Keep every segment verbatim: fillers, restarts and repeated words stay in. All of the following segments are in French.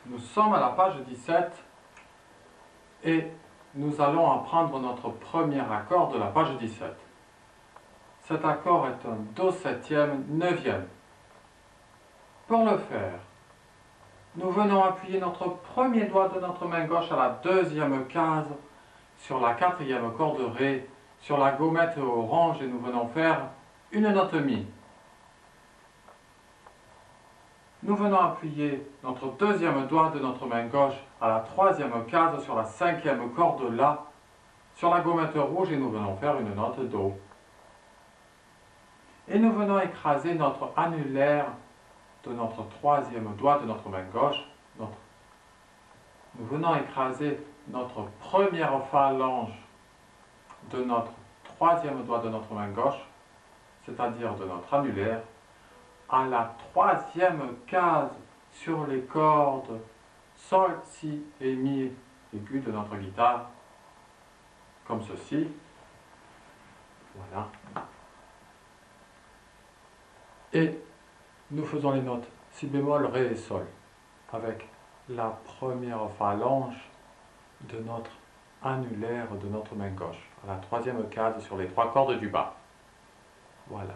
Nous sommes à la page dix-sept et nous allons apprendre notre premier accord de la page dix-sept. Cet accord est un Do septième neuvième. Pour le faire, nous venons appuyer notre premier doigt de notre main gauche à la deuxième case sur la quatrième corde Ré, sur la gommette orange et nous venons faire une note Mi. Nous venons appuyer notre deuxième doigt de notre main gauche à la troisième case sur la cinquième corde La, sur la gommette rouge et nous venons faire une note Do. Et nous venons écraser notre annulaire de notre troisième doigt de notre main gauche. Notre... Nous venons écraser notre première phalange de notre troisième doigt de notre main gauche, c'est-à-dire de notre annulaire, à la troisième case sur les cordes Sol, Si et Mi aigus de notre guitare, comme ceci. Voilà. Et nous faisons les notes Si bémol, Ré et Sol avec la première phalange de notre annulaire de notre main gauche, à la troisième case sur les trois cordes du bas. Voilà.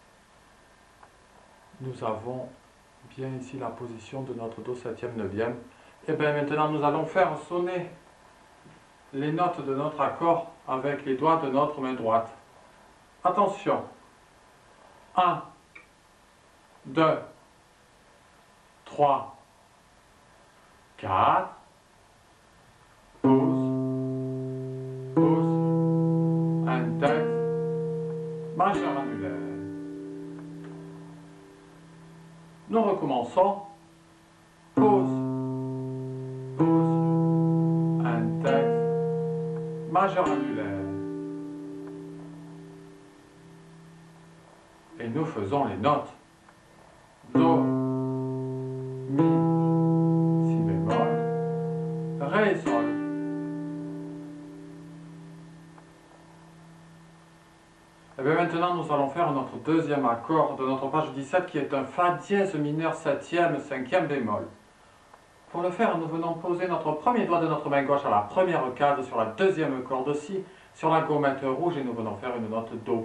Nous avons bien ici la position de notre Do septième neuvième. Et bien maintenant nous allons faire sonner les notes de notre accord avec les doigts de notre main droite. Attention. un, deux, trois, quatre, pouce, pouce, index, majeur annulaire. Nous recommençons. Pouce, pouce, index, majeur annulaire. Et nous faisons les notes. Do, Mi, Si bémol, Ré, Sol. Et bien maintenant nous allons faire notre deuxième accord de notre page dix-sept qui est un Fa dièse mineur septième, cinquième bémol. Pour le faire, nous venons poser notre premier doigt de notre main gauche à la première case sur la deuxième corde Si, sur la gommette rouge et nous venons faire une note Do.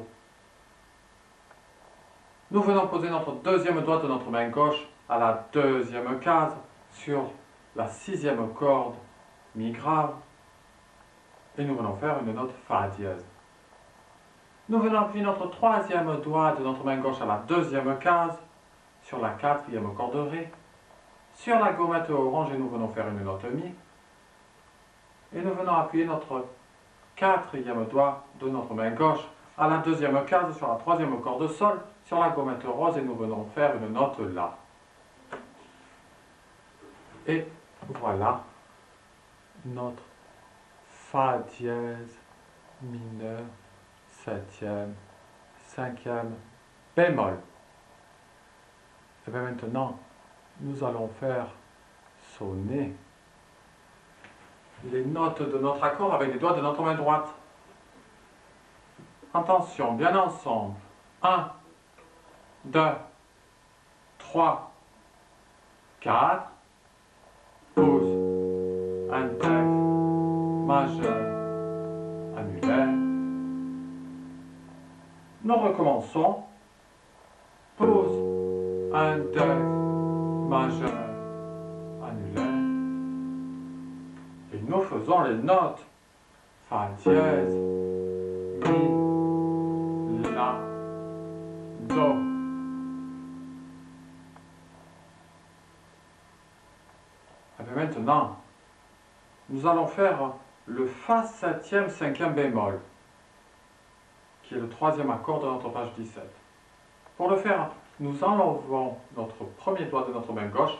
Nous venons poser notre deuxième doigt de notre main gauche à la deuxième case sur la sixième corde Mi grave et nous venons faire une note Fa dièse. Nous venons appuyer notre troisième doigt de notre main gauche à la deuxième case sur la quatrième corde Ré, sur la gommette orange et nous venons faire une note Mi. Et nous venons appuyer notre quatrième doigt de notre main gauche à la deuxième case sur la troisième corde Sol, sur la gommette rose et nous venons faire une note La. Et voilà notre Fa dièse mineur septième, cinquième bémol. Et bien maintenant, nous allons faire sonner les notes de notre accord avec les doigts de notre main droite. Attention, bien ensemble. un, deux, trois, quatre, pouce, index, majeur, annulaire. Nous recommençons. Pouce, index, majeur, annulaire. Et nous faisons les notes Fa dièse, Mi, La, Do. Et bien maintenant, nous allons faire le Fa septième, cinquième bémol, qui est le troisième accord de notre page dix-sept. Pour le faire, nous enlevons notre premier doigt de notre main gauche,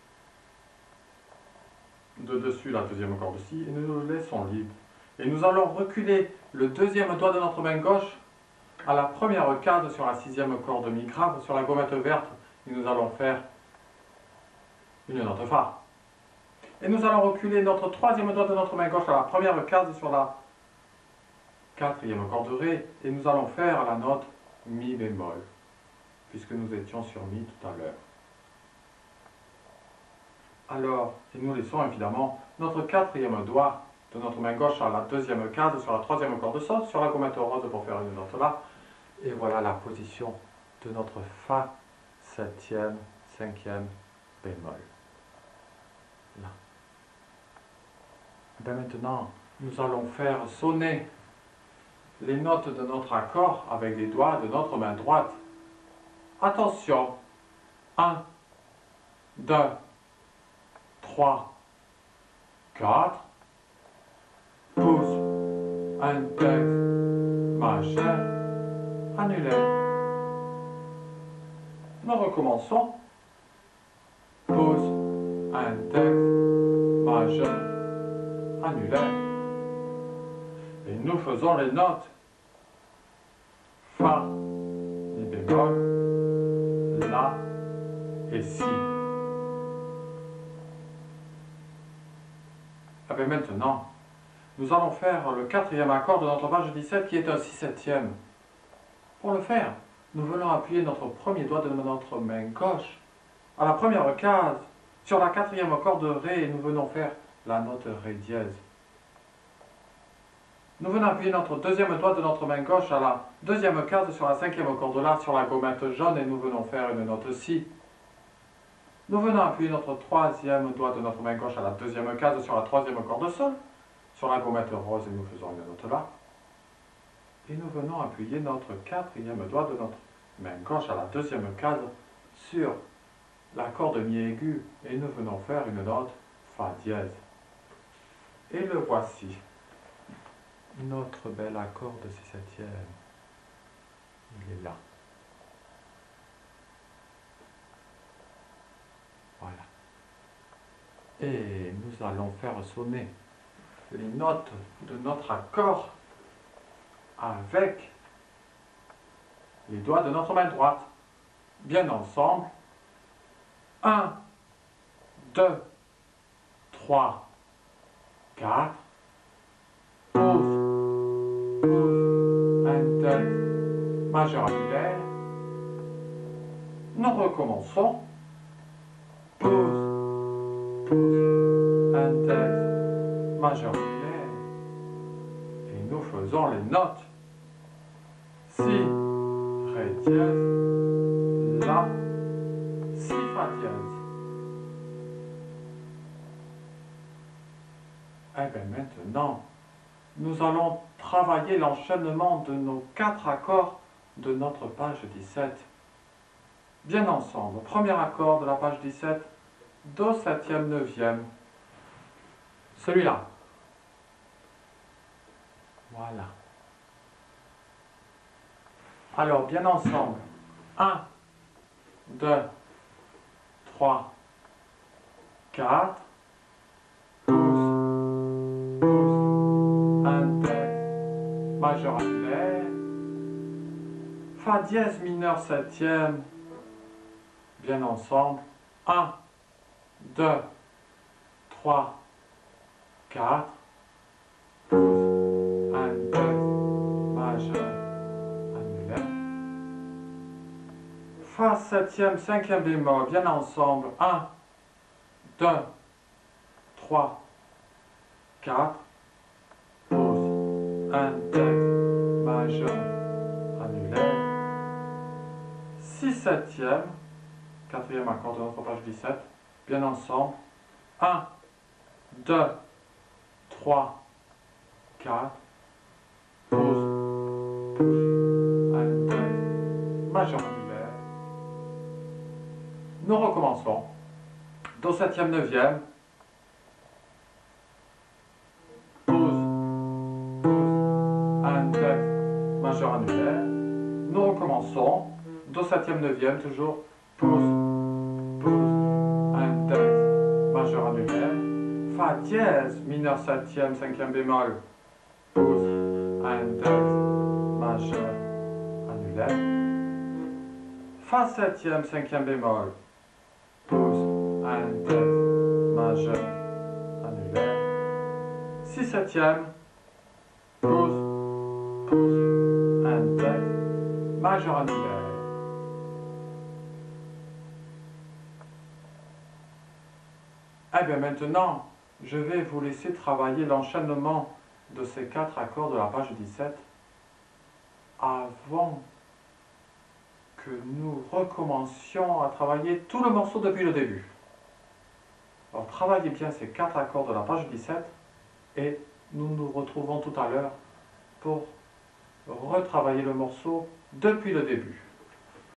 de dessus la deuxième corde Si, et nous le laissons libre. Et nous allons reculer le deuxième doigt de notre main gauche à la première case sur la sixième corde Mi grave, sur la gommette verte, et nous allons faire une note Fa. Et nous allons reculer notre troisième doigt de notre main gauche à la première case sur la quatrième corde Ré, et nous allons faire la note Mi bémol, puisque nous étions sur Mi tout à l'heure. Alors, et nous laissons évidemment notre quatrième doigt de notre main gauche à la deuxième case sur la troisième corde sol, sur la gommette rose pour faire une note là. Et voilà la position de notre Fa septième, cinquième bémol. Là. Ben maintenant, nous allons faire sonner les notes de notre accord avec les doigts de notre main droite. Attention, un, deux, trois, quatre, pouce, index, majeur, annulaire. Nous recommençons. Pouce, index, majeur, annulaire. Et nous faisons les notes Fa, Mi bémol, La et Si. Et bien maintenant, nous allons faire le quatrième accord de notre page dix-sept qui est un si septième. Pour le faire, nous venons appuyer notre premier doigt de notre main gauche à la première case sur la quatrième corde de Ré et nous venons faire la note Ré dièse. Nous venons appuyer notre deuxième doigt de notre main gauche à la deuxième case sur la cinquième corde La sur la gommette jaune et nous venons faire une note Si. Nous venons appuyer notre troisième doigt de notre main gauche à la deuxième case sur la troisième corde Sol, sur la gommette rose et nous faisons une note là. Et nous venons appuyer notre quatrième doigt de notre main gauche à la deuxième case sur la corde Mi aiguë et nous venons faire une note Fa dièse. Et le voici, notre bel accord de si septième. Il est là. Voilà. Et nous allons faire sonner les notes de notre accord avec les doigts de notre main droite. Bien ensemble. un, deux, trois, quatre. Pouce, pouce, index, majeur annulaire. Nous recommençons. Pouce, pouce, index, majeur annulaire. Et nous faisons les notes. Si, Ré dièse, La, Si, Fa dièse. Et bien maintenant, nous allons travailler l'enchaînement de nos quatre accords de notre page dix-sept. Bien ensemble, premier accord de la page dix-sept, Do septième neuvième. Celui-là. Voilà. Alors, bien ensemble. un, deux, trois, quatre. Pouce, pouce, index, majeur annulaire. Fa dièse mineur septième. Bien ensemble. un, deux, trois, quatre. Pouce, index, majeur, annulaire. Fa septième, cinquième bémol, bien ensemble. un, deux, trois, quatre. Pouce, index, majeur, annulaire. Si septième, quatrième accord de notre page dix-sept, bien ensemble. un, deux, trois, quatre. Pouce, pouce, index, majeur annulaire. Nous recommençons. Do septième neuvième. Pouce, pouce, index, majeur annulaire. Nous recommençons. Do septième neuvième, toujours. Pouce, pouce, index, majeur annulaire. Fa dièse mineur septième, cinquième bémol. Pouce, index, majeur, annulaire. Fa septième, cinquième bémol. Pouce, index, majeur, annulaire. Si septième. Pouce, pouce, index, majeur annulaire. Eh bien maintenant, je vais vous laisser travailler l'enchaînement de ces quatre accords de la page dix-sept avant que nous recommencions à travailler tout le morceau depuis le début. Alors travaillez bien ces quatre accords de la page dix-sept et nous nous retrouvons tout à l'heure pour retravailler le morceau depuis le début.